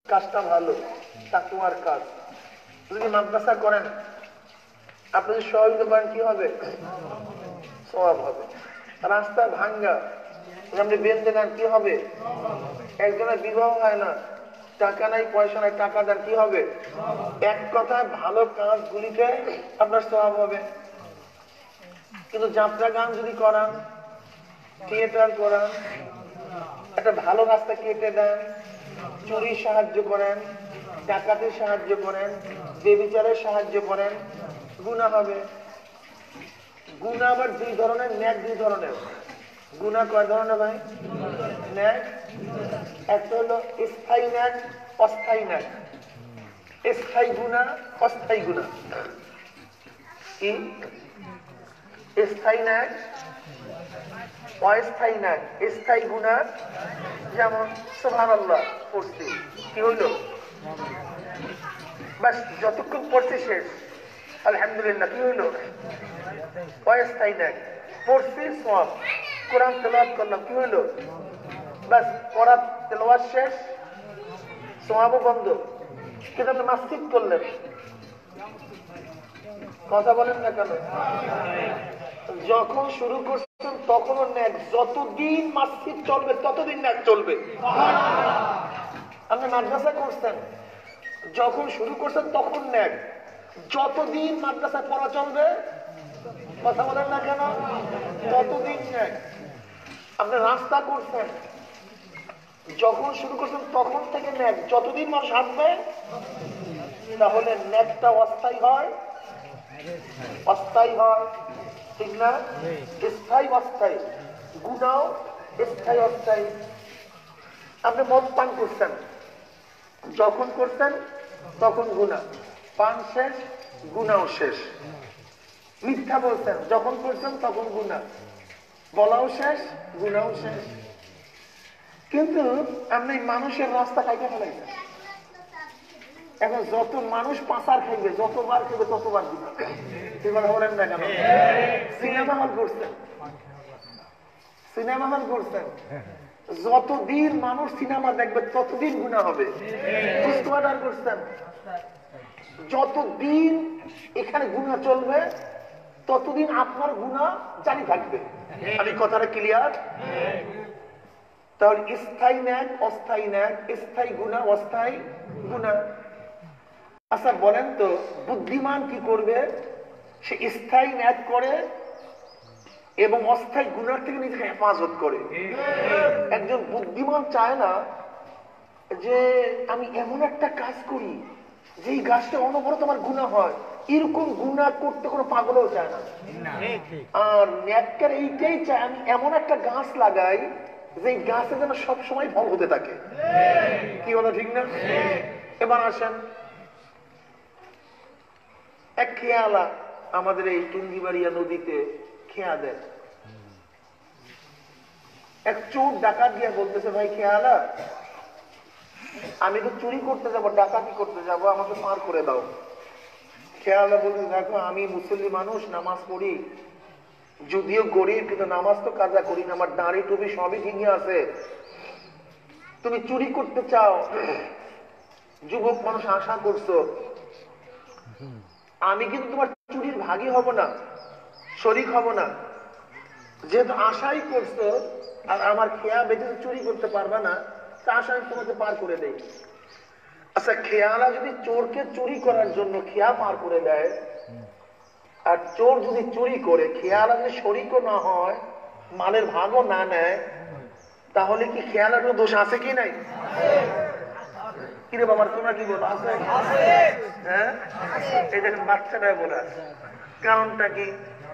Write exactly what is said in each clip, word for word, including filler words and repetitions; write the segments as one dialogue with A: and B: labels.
A: কাজটা ভালো, তাকওয়ার কাজ। যদি মাদ্রাসা করেন, আপনি যদি সহযোগিতা করেন, কি হবে? সওয়াব হবে। রাস্তা ভাঙ্গা, আপনি বেঁধে দেন, কি হবে? একজনের বিবাহ হয় না, টাকা নাই, পয়সা নাই, টাকা দেন, কি হবে? এক কথায় ভালো কাজগুলিতে আপনার সওয়াব হবে। কিন্তু যাত্রা গান যদি করান, থিয়েটার করান, একটা ভালো রাস্তা কেটে দেন, চুরি সাহায্য করেন, ডাকাতির সাহায্য করেন, বেবিচারের সাহায্য করেন, গুনাহ হবে। গুনাহ আবার দুই ধরনের, ন্যাক দুই ধরনের। গুনাহ কয় ধরনের ভাই? ন্যাক একটা হলো স্থায়ী ন্যাক, অস্থায়ী ন্যাক। স্থায়ী গুনাহ, অস্থায়ী গুনাহ। কি স্থায়ী ন্যাক, অস্থায়ী ন্যাক? স্থায়ী গুনাহ যেমন সুবহানাল্লাহ পড়ছি, কি হইলো? বাস যতক্ষণ পড়ছি শেষ, আলহামদুলিল্লাহ, কি হইলো? অস্থায়ী ন্যাক। পড়ছি, সওয়াব। কোরআন তেলাওয়াত করলাম, কি হইলো? বাস পড়া তেলাওয়াত শেষ, সওয়াবও বন্ধ। কিন্তু আপনি মাসজিদ করলেন, কথা বলেন না কেন? যখন শুরু করছেন তখনও ন্যাক, যতদিন মাসজিদ চলবে ততদিন ন্যাক চলবে। আপনি মাদ্রাসা করছেন, যখন শুরু করছেন তখন ন্যাক, যতদিন মাদ্রাসা পড়া চলবে, কথা বলেন না কেন, ততদিন ন্যাক। আপনি রাস্তা করছেন, যখন শুরু করছেন তখন থেকে ন্যাক, যতদিন মানুষ আসবে, তাহলে ন্যাকটা অস্থায়ী হয়, অস্থায়ী হয়, ঠিক না? স্থায়ী অস্থায়ী, গুনাহ স্থায়ী অস্থায়ী। আপনি মদ পান করছেন, যখন করছেন তখন গুনাহ, পান শেষ, গুনাহ শেষ। মিথ্যা বলছেন, যখন করছেন তখন গুনাহ, বলাও শেষ, গুনাহ শেষ। কিন্তু আপনি মানুষের রাস্তা কাইটা ফেলাইছেন। এখন যত মানুষ পাচার খাইবে, যতবার খাইবে ততবার গুনাহ। কি কথা বলেন না কেন? সিনেমা হল করছেন, সিনেমা হল করছেন, যতদিন মানুষ সিনেমা দেখবে ততদিন গুনাহ হবে। পুস্তকাটার করছেন, যতদিন এখানে গুনাহ চলবে ততদিন আপনার গুনাহ জারি থাকবে। আমি কথাটা ক্লিয়ার? তাহলে স্থায়ী ন্যাক, অস্থায়ী ন্যাক, স্থায়ী গুনাহ, অস্থায়ী গুনাহ। আচ্ছা বলেন তো, বুদ্ধিমান কি করবে? সে স্থায়ী ন্যাক করে এবং অস্থায়ী গুনাহ থেকে নিজেকে হেফাজত করে। একজন বুদ্ধিমান চায় না যে আমি এমন একটা কাজ করি যেই গাছটা অনবরত আমার গুনাহ হয়, এরকম গুনাহ করতে কোনো পাগলও চায় না। আর ন্যাক্কার এইটাই চায়, আমি এমন একটা গাছ লাগাই যে গাছে যেন সবসময় ফল হতে থাকে। কি বলো, ঠিক না? এবার আসেন, এক খেয়ালা আমাদের এই টুঙ্গিবাড়িয়া নদীতে খেয়া দেয়। এক চোর ডাকাত দিয়ে বলতেছে, ভাই খেয়ালা, আমি তো চুরি করতে যাবো, ডাকাতি করতে যাবো, আমাকে পার করে দাও। খেয়ালা বলতে, দেখো আমি মুসলিম মানুষ, নামাজ পড়ি, যদিও গরিব কিন্তু নামাজ তো কাজা করি না, আমার দাঁড়ি টুপি সবই ঠিকই আছে। তুমি চুরি করতে চাও, যুবক মানুষ আশা করছো, আমি কিন্তু তোমার চুরির ভাগী হব না, শরিক হব না। যেহেতু আশাই করছো আর আমার খেয়া বেঁচে চুরি করতে পারবা না, তা আশা আমি তোমাকে পার করে দেই। আচ্ছা খেয়ালা যদি চোরকে চুরি করার জন্য খেয়া পার করে দেয়, আর চোর যদি চুরি করে খেয়ালা যদি শরিকও না হয়, মালের ভাগও না নেয়, তাহলে কি খেয়ালার কোনো দোষ আছে কি নাই? কিরে বাবা, তোমরা কি বলো, আছে? হ্যাঁ, এই দেখেন বাচ্চারা বলে। কারণটা কি?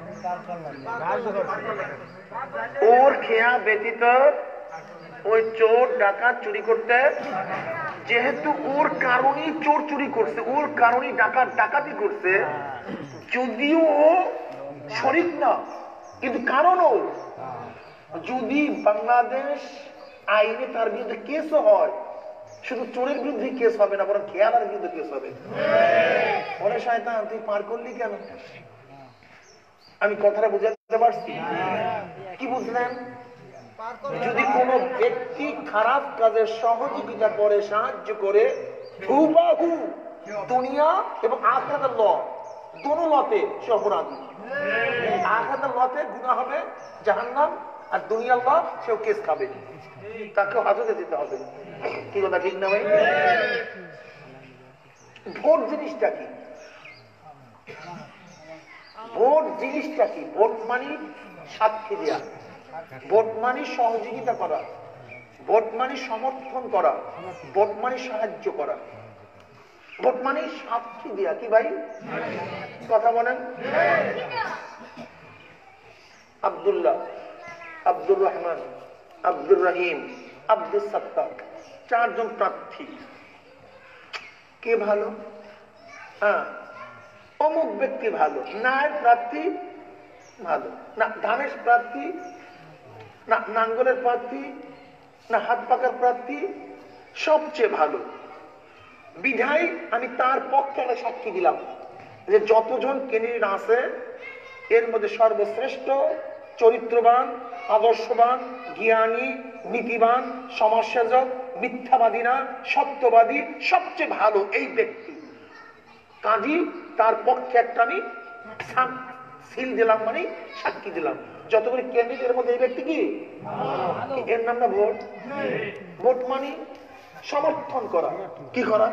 A: ওর খেয়া ব্যতীত ওই চোর ডাকাত চুরি করতে, যেহেতু ওর কারণেই চোর চুরি করছে, ওর কারণেই ডাকাত ডাকাতি করছে, যদিও ও শরিক না কিন্তু কারণও। যদি বাংলাদেশ আইনে তার বিরুদ্ধে কেসও হয়, শুধু চোরের বিরুদ্ধে কেস হবে না, বরং খেয়ালার বিরুদ্ধে কেস হবে। ওরে শয়তান, তুই পার করলি কেন? আমি কথাটা বুঝাতে পারছি? কি বুঝলেন? যদি কোনো ব্যক্তি খারাপ কাজে সহযোগিতা করে, সাহায্য করে, হুবাহু দুনিয়া এবং আখিরাতের ল, দোনো লতে সে অপরাধী। আখিরাতের লতে গুনাহ হবে জাহান্নাম, আর দুনিয়ার ল সেও কেস খাবে, তাকে হাজতে দিতে হবে। কি কথা ঠিক না ভাই? ভোট জিনিসটা কি? ভোট জিনিসটা কি? ভোট মানে সাক্ষী দেয়া, ভোট মানে সহযোগিতা করা, ভোট মানে সমর্থন করা, ভোট মানে সাহায্য করা, ভোট মানে সাক্ষী দেয়া। কি ভাই কথা বলেন? আব্দুল্লাহ, আব্দুর রহমান, আব্দুর রহিম, আব্দুল সত্তার, চারজন প্রার্থী। কে ভালো? হ্যাঁ, অমুক ব্যক্তি ভালো। নায়ের প্রার্থী ভালো না, ধানের প্রার্থী না, নাঙ্গলের প্রার্থী না, হাত পাকার প্রার্থী সবচেয়ে ভালো। বিধায় আমি তার পক্ষে একটা সাক্ষী দিলাম যে যতজন ক্যান্ডিডেট আছে এর মধ্যে সর্বশ্রেষ্ঠ, চরিত্রবান, আদর্শবান, জ্ঞানী, নীতিবান, সমাজসেবক, মিথ্যাবাদী না, সত্যবাদী, সবচেয়ে ভালো এই ব্যক্তি। কাজী তার পক্ষে একটা আমি সিল দিলাম, মানে সাক্ষী দিলাম। যতগুলি ক্যান্ডিডেটের মধ্যে এই ব্যক্তি কি, এর নাম না ভোট? ভোট মানে সমর্থন করা। কি করা?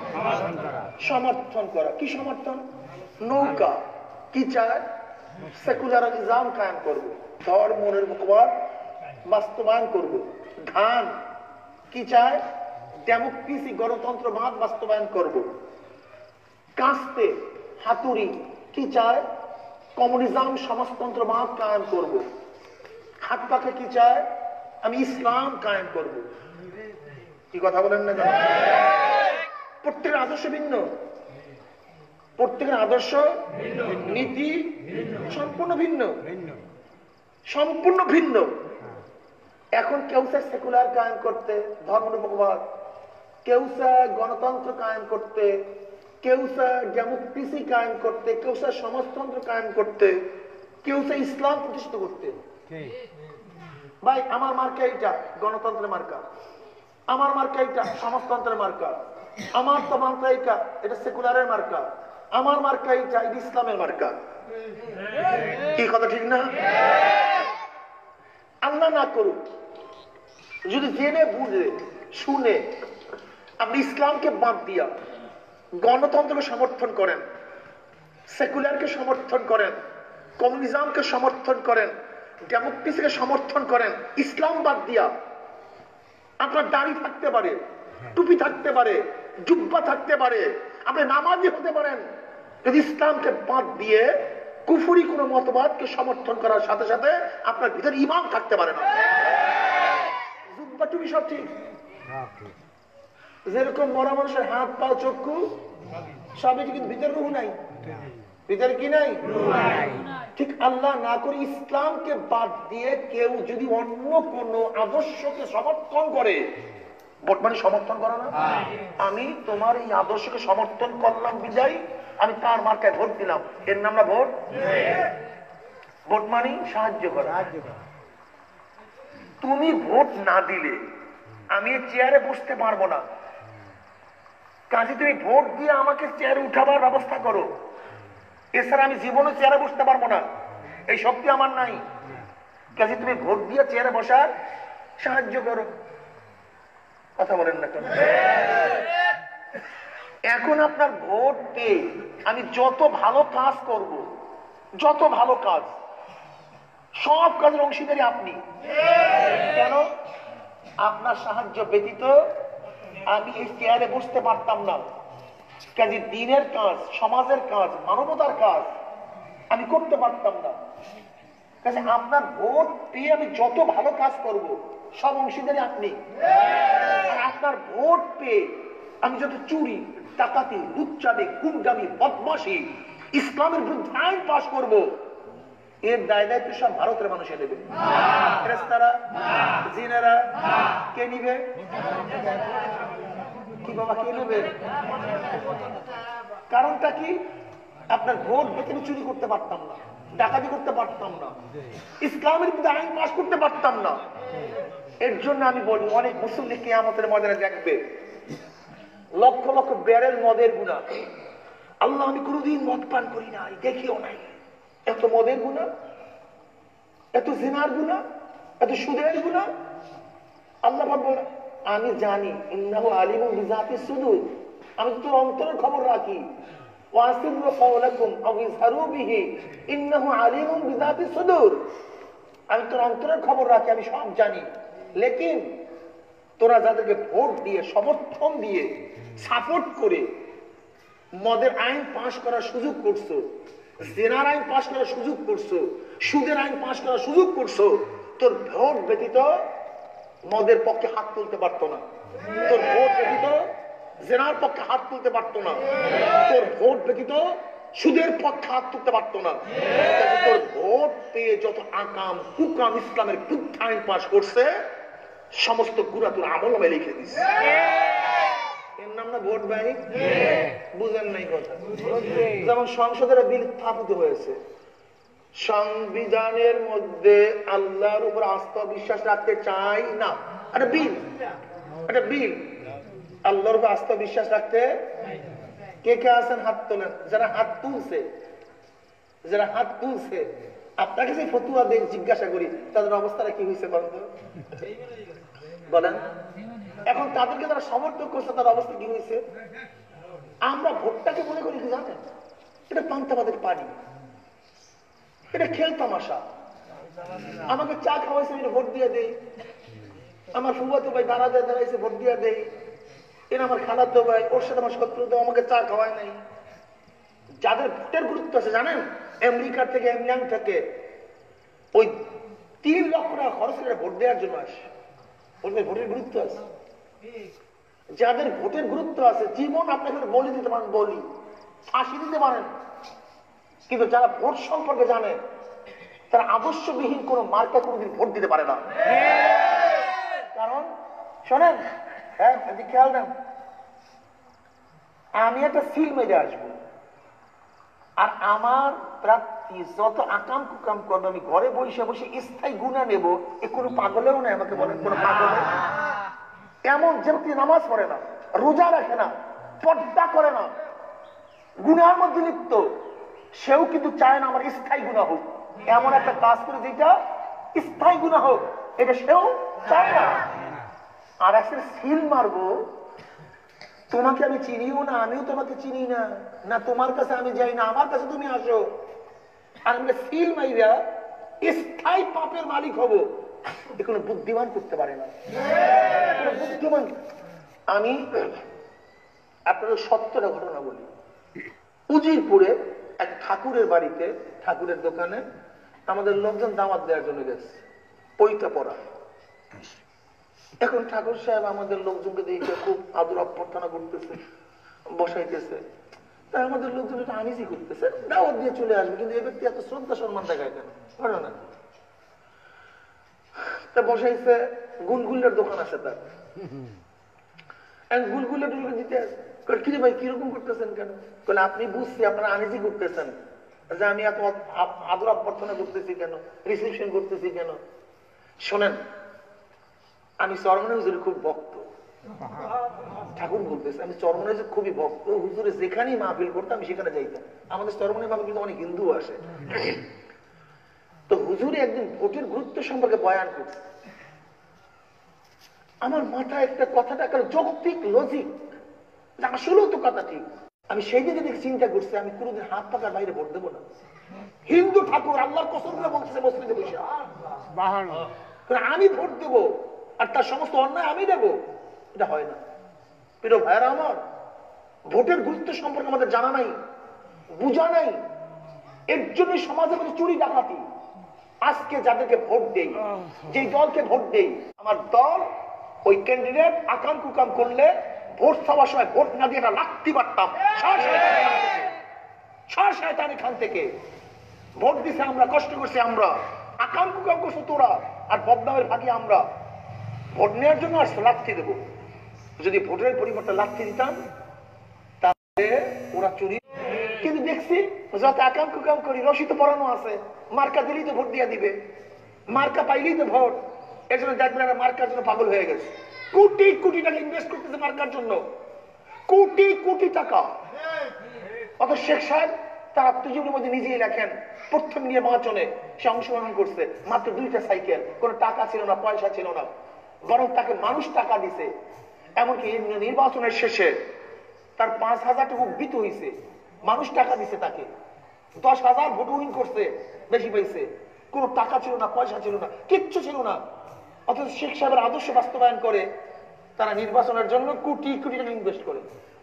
A: সমর্থন করা। কি সমর্থন? নৌকা কি চায়? সেকুলারিজম কায়েম করবো, ধর্মের মুখবাদ বাস্তবায়ন করব। ধান কি চায়? ডেমোক্রেসি, গণতন্ত্রবাদ বাস্তবায়ন করব। কাস্তে হাতুড়ি কি চায়? কমিউনিজম, সমাজতন্ত্রবাদ কায়েম করব। হাত পাকে কি চায়? আমি ইসলাম কায়েম করব। কি কথা বলেন না? প্রত্যেকের আদর্শ ভিন্ন, প্রত্যেকের আদর্শ নীতি সম্পূর্ণ ভিন্ন, সম্পূর্ণ ভিন্ন। এখন কেউ চায় সেকুলার কায়েম করতে, ধর্মনিরপেক্ষবাদ, কেউ চায় গণতন্ত্র কায়েম করতে, কেউ চায় ডেমোক্রেসি কায়েম করতে, কেউ চায় সমাজতন্ত্র কায়েম করতে, কেউ চায় ইসলাম প্রতিষ্ঠা করতে। ভাই আমার মার্কা এইটা গণতন্ত্রের মার্কা, আমার মার্কা এইটা সমাজতন্ত্রের মার্কা, আমার তো মার্কা এইটা এটা সেকুলারের মার্কা, আমার মার্কা এইটা এটা ইসলামের মার্কা। কি কথা ঠিক না? আল্লাহ না করুক যদি জেনে বুঝে শুনে আপনি ইসলামকে বাদ দিয়া গণতন্ত্রকে সমর্থন করেন, সেকুলারকে সমর্থন করেন, কমিউনিজমকে সমর্থন করেন, ডেমোক্রেসিকে সমর্থন করেন, ইসলাম বাদ দিয়া আপনার দাড়ি থাকতে পারে, টুপি থাকতে পারে, জুব্বা থাকতে পারে, আপনি নামাজি হতে পারেন, যদি ইসলামকে বাদ দিয়ে কুফরি কোন মতবাদকে সমর্থন করার সাথে সাথে আপনার ভিতরে ঈমান থাকতে পারে না। জুব্বা টুপি সব ঠিক, যেরকম মরা মানুষের হাত পা চক্ষু সবই, কিন্তু ভিতরে রূহ নাই। ভিতরে কি নাই? ঠিক আল্লাহ না করে ইসলামকে বাদ দিয়ে কেউ যদি অন্য কোন আদর্শকে সমর্থন করে, ভোট মানে সমর্থন করা না? আমি তোমার এই আদর্শকে সমর্থন করলাম বিজয়, আমি তার মার্কায় ভোট দিলাম, এর নাম না ভোট? ভোট মানে সাহায্য করা। তুমি ভোট না দিলে আমি চেয়ারে বসতে পারবো না, কাজে তুমি ভোট দিয়ে আমাকে চেয়ারে উঠাবার ব্যবস্থা করো, এছাড়া আমি জীবনে চেয়ারে বসতে পারবো না, এই শক্তি আমার নাই। কাজে তুমি ভোট দিয়ে চেয়ারে বসার সাহায্য করো। কথা বলেন না কেন? এখন আপনার ভোট পেয়ে আমি যত ভালো কাজ করব, যত ভালো কাজ, সব কাজের অংশীদারি আপনি। কেন? আপনার সাহায্য ব্যতীত আমি এই চেয়ারে বসতে পারতাম না। কাজে দিনের কাজ, সমাজের কাজ, মানবতার কাজ আমি করতে পারতাম না। কাজে আপনার ভোট পেয়ে আমি যত ভালো কাজ করব, সব অংশীদারি আপনি। আর আপনার ভোট পেয়ে আমি যত চুরি, ডাকাতি, লুচ্চামি, গুন্ডামি, বদমাশি, ইসলামের বিরুদ্ধে আইন পাশ করব, এর দায় দায়িত্ব সব ভারতের মানুষে নেবে। ফেরেশতারা, জিনেরা কে নিবে? কি বাবা কে নেবে? কারণটা কি? আপনার ভোট বেতন চুরি করতে পারতাম না, ডাকাতি করতে পারতাম না, ইসলামের বিরুদ্ধে আইন পাস করতে পারতাম না। এর জন্য আমি বলি, অনেক মুসল্লি কিয়ামতের ময়দানে দেখবে লক্ষ লক্ষ ব্যারেল মদের গুনাহ। আল্লাহ আমি কোনোদিন মদ পান করি নাই, দেখিও নাই। এত মদের গুনাহ, এত জিনার গুনাহ, এত সুদের গুনাহ। আল্লাহ বলে আমি জানি, ইন্নাহু আলিমুন বিযাতিস সুদূর, আমি তো তোর অন্তরের খবর রাখি। ওয়াসিরু কাওলাকুম আও ইজহারু বিহি ইন্নাহু আলিমুন বিযাতিস সুদূর, আমি তোর অন্তরের খবর রাখি, আমি সব জানি। লেকিন তোরা যাদেরকে ভোট দিয়ে, সমর্থন দিয়ে, সাপোর্ট করে মদের আইন পাশ করার সুযোগ করছো, জেনার আইন পাশ করার সুযোগ করছো, সুদের আইন পাশ করার সুযোগ করছো, তোর ভোট ব্যতীত মদের পক্ষে হাত তুলতে পারতো না, তোর ভোট ব্যতীত জেনার পক্ষে হাত তুলতে পারতো না, তোর ভোট ব্যতীত সুদের পক্ষে হাত তুলতে পারতো না। তোর ভোট পেয়ে যত আকাম কুকাম ইসলামের বিরুদ্ধে আইন পাশ করছে, সমস্ত গুণা তোর আমলনামায় লিখে দিচ্ছে। এর নাম না ভোট ভাই? বুঝেন নাই কথা? যেমন সংসদের বিল স্থাপিত হয়েছে, সংবিধানের মধ্যে আল্লাহর উপর আস্থা বিশ্বাস রাখতে চাই না, একটা বিল, একটা বিল আল্লাহর উপর আস্থা বিশ্বাস রাখতে কে কে আছেন? হাত তোলেন। যারা হাত তুলছে, যারা হাত তুলছে আপনার কাছে ফতুয়া দিয়ে জিজ্ঞাসা করি, তাদের অবস্থাটা কি হয়েছে বলেন তো? বলেন। এখন তাদেরকে যারা সমর্থন করছে তার অবস্থা কি হয়েছে? আমরা ভোটটাকে মনে করি কি জানেন, এটা পান্তাবাদের পানি, এটা খেল তামাশা। আমাকে চা খাওয়াইছে, আমি ভোট দিয়ে দেই। আমার ফুফাতো ভাই দাঁড়া দিয়ে দাঁড়াইছে, ভোট দিয়ে দেই। এরা আমার খালাতো ভাই, ওর সাথে আমার শত্রুতা, আমাকে চা খাওয়ায় নাই। যাদের ভোটের গুরুত্ব আছে জানেন, আমেরিকা থেকে, ইংল্যান্ড থেকে ওই তিন লক্ষ টাকা খরচ করে ভোট দেওয়ার জন্য আসে। ভোটের গুরুত্ব আছে। যাদের ভোটের গুরুত্ব আছে, জীবন আপনাকে বলি দিতে পারেন, বলি ফাঁসি দিতে পারেন, কিন্তু যারা ভোট সম্পর্কে জানে তারা আদর্শবিহীন কোন মার্কা কোনদিন ভোট দিতে পারে না। কারণ শোনেন, হ্যাঁ খেয়াল দেন, আমি একটা সিল মেরে আসবো, আর আমার প্রার্থী যত আকাম কুকাম করবে আমি ঘরে বসে বসে স্থায়ী গুণা নেব, এ কোনো পাগলেও নেই। আমাকে বলেন কোনো পাগলে? এমন যে ব্যক্তি নামাজ পড়ে না, রোজা রাখে না, পর্দা করে না, গুনার মধ্যে লিপ্ত, সেও কিন্তু চায় না আমার স্থায়ী গুণা হোক। এমন একটা কাজ করে যেটা স্থায়ী গুণা হোক, এটা সেও চায় না। আর একটা সিল মারবো, তোমাকে আমি চিনিও না, আমিও তোমাকে চিনি না, না তোমার কাছে আমি যাই না, আমার কাছে তুমি আসো, আর আমি সিল মাইরা স্থায়ী পাপের মালিক হব, এ কোনো বুদ্ধিমান করতে পারে না। বুদ্ধিমান। আমি আপনাদের সত্যটা ঘটনা বলি। উজিরপুরে এক ঠাকুরের বাড়িতে, ঠাকুরের দোকানে আমাদের লোকজন দাওয়াত দেওয়ার জন্য গেছে, পৈতা পড়া। এখন ঠাকুর সাহেব আমাদের লোকজনকে দেখে খুব আদর অভ্যর্থনা করতেছে, বসাইতেছে। তাই আমাদের লোকজন এটা আনিজি করতেছে, দাওয়াত দিয়ে চলে আসবে, কিন্তু এই ব্যক্তি এত শ্রদ্ধা সম্মান দেখায় কেন? ঘটনা না। তা বসাইছে, গুলগুলের দোকান আছে তার, গুলগুলে দিতে কিরে ভাই কিরকম করতেছেন কেন? বলে আপনি বুঝছি আপনারা আনিজি করতেছেন, যে আমি এত আদর অভ্যর্থনা করতেছি কেন, রিসিপশন করতেছি কেন? শোনেন, আমি চরমনাই হুজুরের খুব ভক্ত। ঠাকুর বলতেছে আমি চরমনাই খুবই ভক্ত, হুজুরে যেখানেই মাহফিল করতাম আমি সেখানে যাইতাম। আমাদের চরমনাই মাহফিল কিন্তু অনেক হিন্দু আসে। তো হুজুরে একদিন ভোটের গুরুত্ব সম্পর্কে বয়ান করছে। আমার মাথায় একটা কথাটা একটা যৌক্তিক লজিক, আসলেও তো কথা ঠিক। আমি সেই দিকে দেখে চিন্তা করছি, আমি কোনোদিন হাত পাকার বাইরে ভোট দেবো না। হিন্দু ঠাকুর আল্লাহর কসম করে বলতেছে মসজিদে বসে, আমি ভোট দেবো আর তার সমস্ত অন্যায় আমি দেবো, এটা হয় না। প্রিয় ভাইরা আমার, ভোটের গুরুত্ব সম্পর্কে আমাদের জানা নাই, বুঝা নাই। এর জন্য সমাজের মধ্যে চুরি ডাকাতি। আজকে যাদেরকে ভোট দেই, যে দলকে ভোট দেই, আমার দল ওই ক্যান্ডিডেট আকাম কুকাম করলে ভোট সবার সময় ভোট না দিয়ে লাগতে পারতাম। শয়তানি খান থেকে ভোট দিছে আমরা, কষ্ট করছি আমরা, আকাম কুকাম করছো তোরা, আর বদনামের ভাগি আমরা। ভোট নেওয়ার জন্য আসতো, লাথি দেবো। যদি ভোটের পরিবর্তে লাথি দিতাম তাহলে ওরা চুরি। কিন্তু দেখছি যত আকাম কুকাম করি, রশি তো পড়ানো আছে, মার্কা দিলেই তো ভোট দিয়ে দিবে, মার্কা পাইলেই তো ভোট। এই জন্য দেখবেন মার্কার জন্য পাগল হয়ে গেছে, কোটি কোটি টাকা ইনভেস্ট করতেছে মার্কার জন্য, কোটি কোটি টাকা। অত শেখ সাহেব তার আত্মজীবনের মধ্যে নিজেই লেখেন প্রথম নির্বাচনে সে অংশগ্রহণ করছে, মাত্র দুইটা সাইকেল, কোনো টাকা ছিল না, পয়সা ছিল না, বরং তাকে মানুষ টাকা দিছে। এমনকি নির্বাচনের শেষে তার পাঁচ হাজার টাকা উদ্ভিত হয়েছে, মানুষ টাকা দিছে তাকে, দশ হাজার ভোট উইন করছে, বেশি পাইছে, কোনো টাকা ছিল না, পয়সা ছিল না, কিচ্ছু ছিল না। অথচ শেখ সাহেবের আদর্শ বাস্তবায়ন করে তারা নির্বাচনের জন্য কোটি কোটি টাকা ইনভেস্ট করে।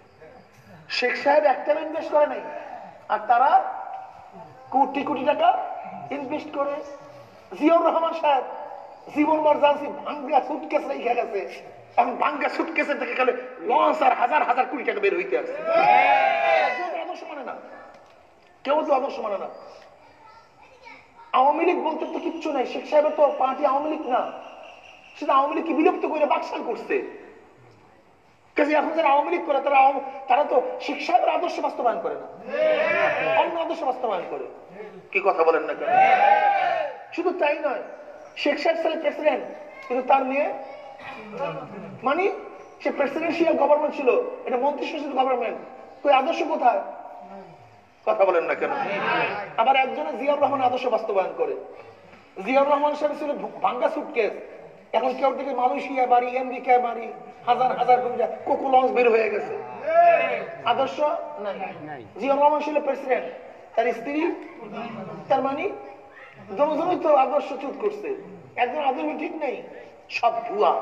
A: শেখ সাহেব একটা ইনভেস্ট করে নাই, আর তারা কোটি কোটি টাকা ইনভেস্ট করে। জিয়াউর রহমান সাহেব জীবন মর্যাদা ভাঙ্গা সুটকেস রেখে গেছে, এখন ভাঙ্গা সুটকেসের থেকে গেলে লঞ্চ আর হাজার হাজার কোটি টাকা বের হইতে আছে। আদর্শ মানে না, কেউ তো আদর্শ মানে না। আওয়ামী লীগ বলতে তো কিচ্ছু নাই, শেখ সাহেবের তো পার্টি আওয়ামী লীগ না, সেটা আওয়ামী লীগকে বিলুপ্ত করে বাকশাল করছে। এখন যারা আওয়ামী লীগ করে তারা তারা তো শেখ সাহেবের আদর্শ বাস্তবায়ন করে না, অন্য আদর্শ বাস্তবায়ন করে। কি কথা বলেন না কেন? শুধু তাই নয়, শেখ সাহেব সালে প্রেসিডেন্ট, কিন্তু তার মেয়ে মানে সে প্রেসিডেন্সিয়াল গভর্নমেন্ট ছিল, এটা মন্ত্রিসভার গভর্নমেন্ট, ওই আদর্শ কোথায়? কথা বলেন না কেন? আবার একজনে জিয়াউর রহমান আদর্শ বাস্তবায়ন করে। জিয়াউর রহমান সাহেব ছিল ভাঙ্গা সুটকেস, এখন কেউ থেকে মালয়েশিয়া বাড়ি, আমেরিকা বাড়ি, হাজার হাজার কোকো লঞ্চ বের হয়ে গেছে। আদর্শ নাই। জিয়াউর রহমান ছিল প্রেসিডেন্ট, তার স্ত্রী, তার মানে জনজনই তো আদর্শ চুপ করছে। একজন আদর্শ ঠিক নেই, সব ভুয়া,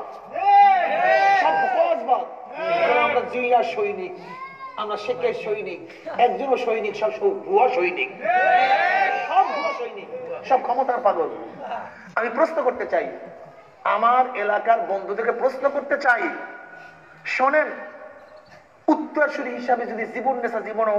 A: সব ফৌজবাদ। আমরা জিয়া সৈনিক, আমরা শেখের সৈনিক, একজনও সৈনিক, সব সব ভুয়া সৈনিক, সব ভুয়া সৈনিক, সব ক্ষমতার পাগল। আমি প্রশ্ন করতে চাই, আমার এলাকার বন্ধুদেরকে প্রশ্ন করতে চাই, শোনেন, উত্তরসূরি হিসাবে যদি জীবন নেশা জীবনও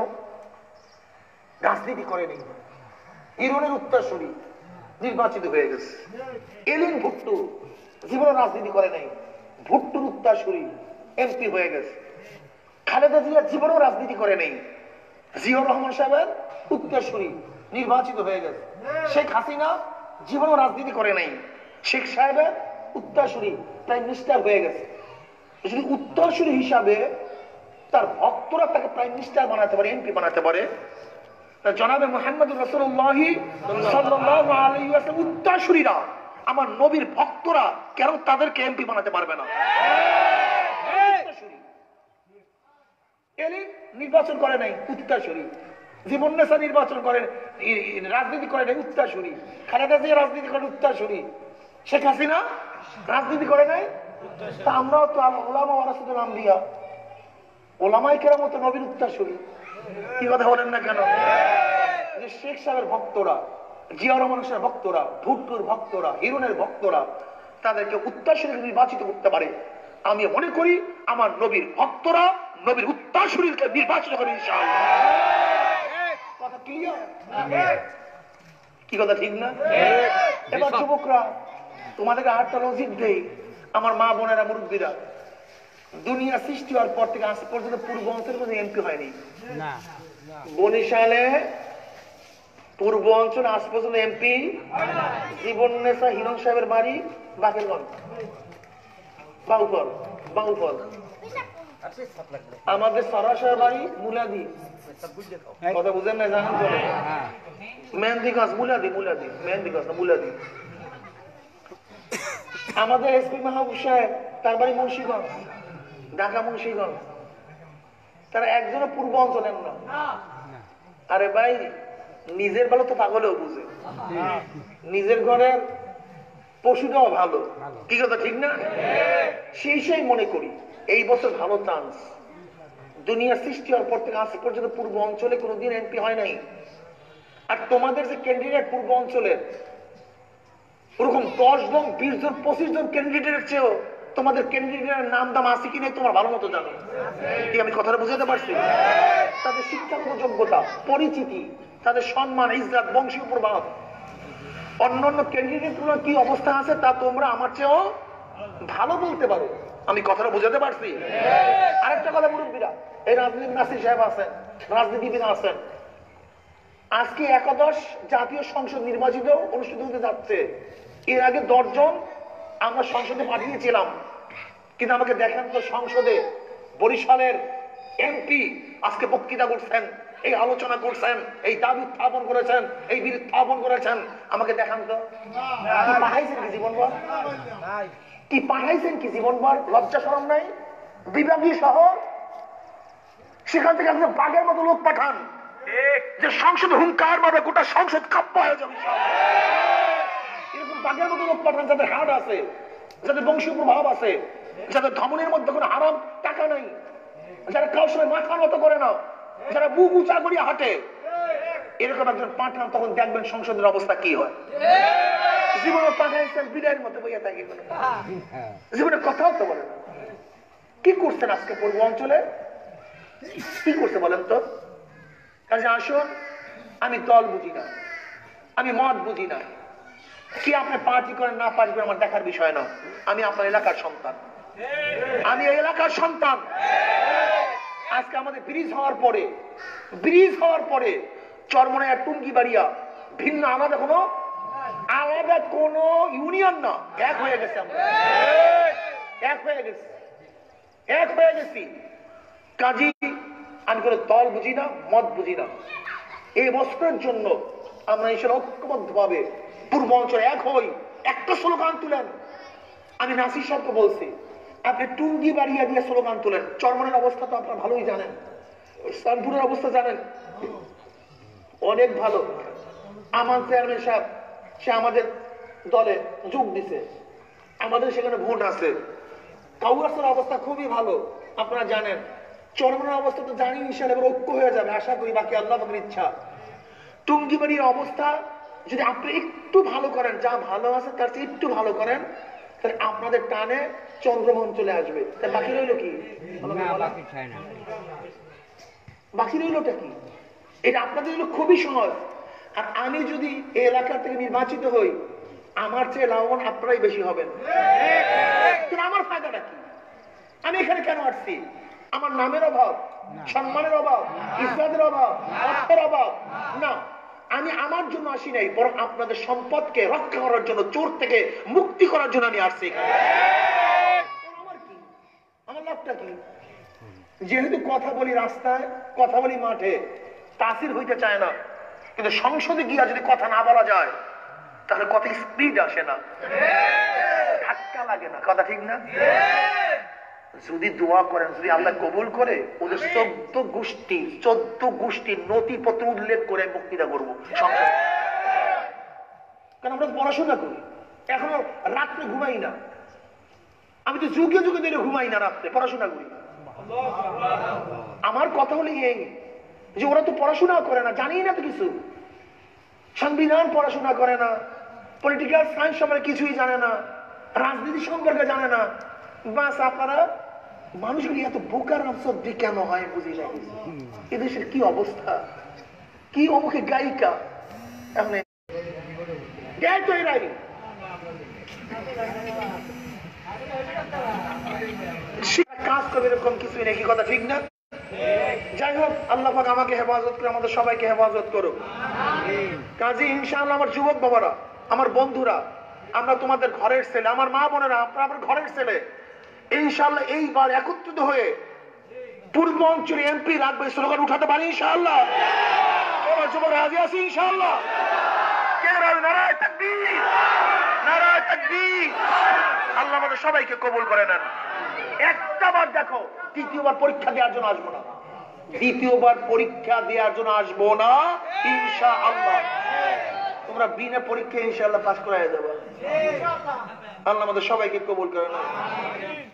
A: রাজনীতি করেনি, হিরণের উত্তরসূরি নির্বাচিত হয়ে গেছে। এলিন ভুট্টু জীবনও রাজনীতি করে নাই, ভুট্টুর উত্তরসূরি এমপি হয়ে গেছে। খালেদা জিয়া জীবনও রাজনীতি করে নেই, জিয়াউর রহমান সাহেবের উত্তরসূরি নির্বাচিত হয়ে গেছে। শেখ হাসিনা জীবনও রাজনীতি করে নাই, শেখ সাহেবের উত্তরসূরি প্রাইম মিনিস্টার হয়ে গেছে। যদি উত্তরসূরি হিসাবে তার ভক্তরা তাকে প্রাইম মিনিস্টার বানাতে পারে, এমপি বানাতে পারে, জনাবে মুহাম্মদুর রাসূলুল্লাহ সাল্লাল্লাহু আলাইহি ওয়াসাল্লাম উত্তরসূরিরা, আমার নবীর ভক্তরা কেন তাদেরকে এমপি বানাতে পারবে না? এলি নির্বাচন করে নাই, উত্তরসূরি। জীবন নেশা নির্বাচন করেন, রাজনীতি করে নাই, উত্তরসূরি। খালেদা জিয়া রাজনীতি করেন, উত্তরসূরি। শেখ হাসিনা রাজনীতি করে নাই। তা আমরাও তো ওলামা ওয়ারাসাতুল আম্বিয়া, ওলামায়ে কেরাম তো নবীর উত্তরসূরি। কি কথা বলেন না কেন? যে শেখ সাহেবের ভক্তরা, জিয়াউর রহমান সাহেবের ভক্তরা, ভুট্টুর ভক্তরা, হিরণের ভক্তরা তাদেরকে উত্তরসূরি নির্বাচিত করতে পারে, আমি মনে করি আমার নবীর ভক্তরা নবীর উত্তরসূরিকে নির্বাচিত করে ইনশাআল্লাহ। কথা ক্লিয়ার? কি কথা ঠিক না? এবার যুবকরা তোমাদেরকে আরেকটা লজিক দেই, আমার মা বোনেরা, মুরব্বীরা, দুনিয়া সৃষ্টি হওয়ার পর থেকে আজ পর্যন্ত পূর্ব অঞ্চলের মধ্যে এমপি হয়নি। বরিশালে পূর্ব অঞ্চলে আজ পর্যন্ত এমপি জীবন নেশা হিরণ সাহেবের বাড়ি বাকেরগঞ্জ, বাউফল, বাউফল। আমাদের সারা সাহেব বাড়ি মুলাদি। কথা বুঝেন না? জানেন তো মেহেন্দিগঞ্জ, মুলাদি, মুলাদি, মেহেন্দিগঞ্জ না মুলাদি। আমাদের এসপি মাহবুব সাহেব তার বাড়ি মুন্সিগঞ্জ, ঢাকা মুন্সিগঞ্জ। তারা একজনও পূর্ব অঞ্চলের না। আরে ভাই, নিজের ভালো তো পাগলেও বুঝে, নিজের ঘরের পশুটাও ভালো। কি কথা ঠিক না? সেই সেই মনে করি এই বছর ভালো চান্স। দুনিয়া সৃষ্টি হওয়ার পর থেকে আজ পর্যন্ত পূর্ব অঞ্চলে কোনোদিন এমপি হয় নাই। আর তোমাদের যে ক্যান্ডিডেট পূর্ব অঞ্চলের, ওরকম দশ জন, বিশ জন, পঁচিশ জন ক্যান্ডিডেটের চেয়েও তোমাদের ক্যান্ডিডেটের নাম দাম আছে কি নাই তোমার ভালো মতো জানো। কি আমি কথাটা বুঝাতে পারছি? তাদের শিক্ষাগত যোগ্যতা, পরিচিতি, তাদের সম্মান, ইজ্জত, বংশীয় প্রভাব, অন্য অন্য ক্যান্ডিডেট গুলো কি অবস্থা আছে তা তোমরা আমার চেয়েও ভালো বলতে পারো। আমি কথাটা বুঝাতে পারছি? আরেকটা কথা, মুরব্বীরা, এই রাজনীতির নাসির সাহেব আছেন, রাজনীতিবিদ আছেন, আজকে একাদশ জাতীয় সংসদ নির্বাচিত অনুষ্ঠিত হতে যাচ্ছে। এর আগে দশজন আমরা সংসদে পাঠিয়েছিলাম, কিন্তু আমাকে দেখেন তো সংসদে বরিশালের এমপি আজকে বক্তৃতা করছেন, এই আলোচনা করছেন, এই দাবি উত্থাপন করেছেন, এই বিল উত্থাপন করেছেন, আমাকে দেখান তো কি পাঠাইছেন কি জীবনভর? কি পাঠাইছেন কি জীবনভর? লজ্জা শরম নাই? বিভাগীয় শহর, সেখান থেকে আপনি বাঘের মতো লোক পাঠান যে সংসদ হুঙ্কার মারবে, গোটা সংসদ কাপ্পা হয়ে যাবে। এরকম বাঘের মতো লোক পাঠান যাদের হাট আছে, যাদের বংশীয় প্রভাব আছে, যাদের ধমনের মধ্যে কোনো হারাম টাকা নাই, যারা কারোর সময় মাথা মতো করে না, যারা বুক উঁচা করিয়া হাঁটে, এরকম একজন পাঠান, তখন দেখবেন সংসদের অবস্থা কি হয়। জীবনে পাঠাইছেন বিদায়ের মতো বইয়া থাকে, জীবনে কথাও তো বলে না। কি করছেন আজকে পূর্ব অঞ্চলে? কি করছে বলেন তো? কাজে আসুন, আমি দল বুঝি না, আমি মত বুঝি না, কি আপনি পার্টি করেন না পার্টি করেন আমার দেখার বিষয় না। আমি আপনার এলাকার সন্তান, আমি এই এলাকার সন্তান। আজকে আমাদের ব্রিজ হওয়ার পরে ব্রিজ হওয়ার পরে চরমনায় টুঙ্গি বাড়িয়া ভিন্ন আলাদা কোনো আলাদা কোন ইউনিয়ন না, এক হয়ে গেছে। আমরা এক হয়ে গেছি, এক হয়ে গেছি। কাজী আমি কোনো দল বুঝি না, মত বুঝি না। এই বছরের জন্য আমরা এসে ঐক্যবদ্ধ ভাবে পূর্ব অঞ্চলে এক হই, একটা স্লোগান তুলেন। আমি নাসির সাহেবকে বলছি, আপনি টুঙ্গি বাড়িয়া দিয়ে স্লোগান তুলেন। চরমনের অবস্থা তো আপনারা ভালোই জানেন, সানপুরের অবস্থা জানেন, অনেক ভালো। আমার চেয়ারম্যান সাহেব সে আমাদের দলে যোগ দিছে, আমাদের সেখানে ভোট আছে। কাউয়ার অবস্থা খুবই ভালো, আপনারা জানেন। চরমনের অবস্থা তো জানি, ইনশাআল্লাহ এবার ঐক্য হয়ে যাবে আশা করি, বাকি আল্লাহ পাকের ইচ্ছা। টুঙ্গিবাড়ির অবস্থা যদি আপনি একটু ভালো করেন, যা ভালো আছে তার চেয়ে একটু ভালো করেন, তাহলে আপনাদের টানে চন্দ্রমোহন চলে আসবে। বাকি রইল কি? বাকি রইলটা কি? এটা আপনাদের জন্য খুবই সহজ। আর আমি যদি এই এলাকা থেকে নির্বাচিত হই, আমার চেয়ে লাভবান আপনারাই বেশি হবেন। আমার ফায়দাটা কি? আমি এখানে কেন আসছি? আমার নামের অভাব, সম্মানের অভাব, ইজ্জতের অভাব, অর্থের অভাব না। আমি আমার জন্য আসি নাই, বরং আপনাদের সম্পদকে রক্ষা করার জন্য, চোর থেকে মুক্তি করার জন্য আমি আসছি। আমার কি, আমার লাভটা কি? যেহেতু কথা বলি রাস্তায়, কথা বলি মাঠে, তাসির হইতে চায় না। কিন্তু সংসদে গিয়া যদি কথা না বলা যায়, তাহলে কথা স্পিড আসে না, ধাক্কা লাগে না। কথা ঠিক না? যদি দোয়া করেন, যদি আল্লাহ কবুল করে, ওদের চোদ্দ গোষ্ঠী চোদ্দ গোষ্ঠীর নথিপত্র উল্লেখ করে বক্তৃতা করবো সংসদে। কারণ আমরা পড়াশোনা করি, এখনো রাত্রে ঘুমাই না। আমি তো যুগে যুগে ধরে ঘুমাই না, রাত্রে পড়াশোনা করি। আমার কথা হলো এই যে ওরা তো পড়াশোনা করে না, জানি না তো কিছু, সংবিধান পড়াশোনা করে না, পলিটিক্যাল সায়েন্স সম্পর্কে কিছুই জানে না, রাজনীতি সম্পর্কে জানে না। বাস আপনারা মানুষগুলি এত বোকার আমসদ্দি কেন হয় বুঝি না। এদেশের কি অবস্থা, কি অমুখে গায়িকা, এখন গায় তো এরাই। কাজ করবে এরকম কিছুই নাকি, কথা ঠিক না? যাই হোক, আল্লাহ পাক আমাকে হেফাজত করে, আমাদের সবাইকে হেফাজত করুক। কাজী ইনশাআল্লাহ আমার যুবক বাবারা, আমার বন্ধুরা, আমরা তোমাদের ঘরের ছেলে, আমার মা বোনেরা, আপনারা আমার ঘরের ছেলে। ইনশাআল্লাহ এইবার একত্রিত হয়ে পূর্ব অঞ্চলে এমপি রাখবে স্লোগান উঠাতে পারি ইনশাআল্লাহ। আমার যুবক রাজি আছি ইনশাআল্লাহ। কে রাজি? নারায়ে তাকবীর, নারায়ে তাকবীর। আল্লাহ আমাদের সবাইকে কবুল করে নেন। একটা বার দেখো, দ্বিতীয়বার পরীক্ষা দেওয়ার জন্য আসবো না, দ্বিতীয়বার পরীক্ষা দেওয়ার জন্য আসবো না ইনশাআল্লাহ। তোমরা বিনা পরীক্ষা ইনশাআল্লাহ পাস করায় দেবো। আল্লাহ আমাদের সবাইকে কবুল করে নেন।